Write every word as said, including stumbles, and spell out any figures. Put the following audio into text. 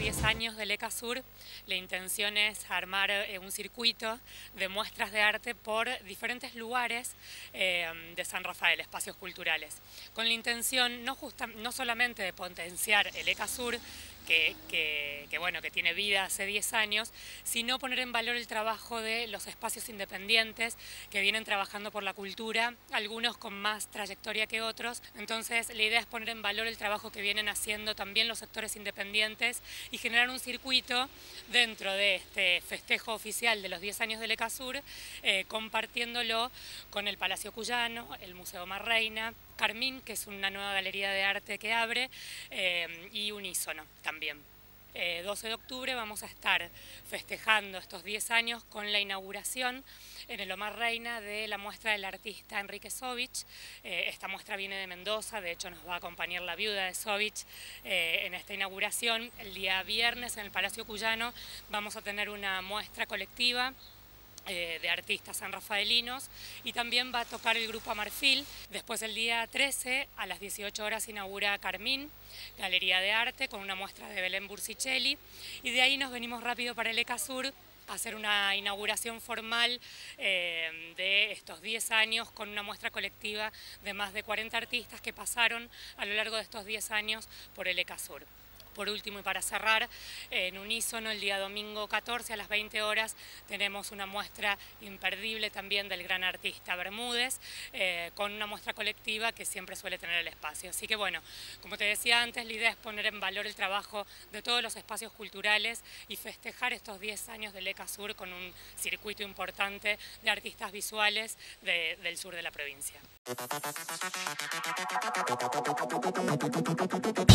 diez años del ECASUR, la intención es armar eh, un circuito de muestras de arte por diferentes lugares eh, de San Rafael, espacios culturales, con la intención no, justa, no solamente de potenciar el ECASUR, que, que, que, bueno, que tiene vida hace diez años, sino poner en valor el trabajo de los espacios independientes que vienen trabajando por la cultura, algunos con más trayectoria que otros. Entonces la idea es poner en valor el trabajo que vienen haciendo también los sectores independientes y generar un circuito dentro de este festejo oficial de los diez años del ECASUR, eh, compartiéndolo con el Palacio Cuyano, el Museo Mar Reina, Carmín, que es una nueva galería de arte que abre, eh, y Unísono también. Eh, doce de octubre vamos a estar festejando estos diez años con la inauguración en el Omar Reina de la muestra del artista Enrique Sovich. Eh, esta muestra viene de Mendoza, de hecho nos va a acompañar la viuda de Sovich eh, en esta inauguración. El día viernes en el Palacio Cuyano vamos a tener una muestra colectiva Eh, de artistas sanrafaelinos y también va a tocar el grupo Amarfil. Después el día trece a las dieciocho horas inaugura Carmín, Galería de Arte, con una muestra de Belén Bursicelli, y de ahí nos venimos rápido para el ECASUR a hacer una inauguración formal eh, de estos diez años con una muestra colectiva de más de cuarenta artistas que pasaron a lo largo de estos diez años por el ECASUR. Por último, y para cerrar, en Unísono, el día domingo catorce a las veinte horas, tenemos una muestra imperdible también del gran artista Bermúdez, eh, con una muestra colectiva que siempre suele tener el espacio. Así que bueno, como te decía antes, la idea es poner en valor el trabajo de todos los espacios culturales y festejar estos diez años del ECASUR con un circuito importante de artistas visuales de, del sur de la provincia.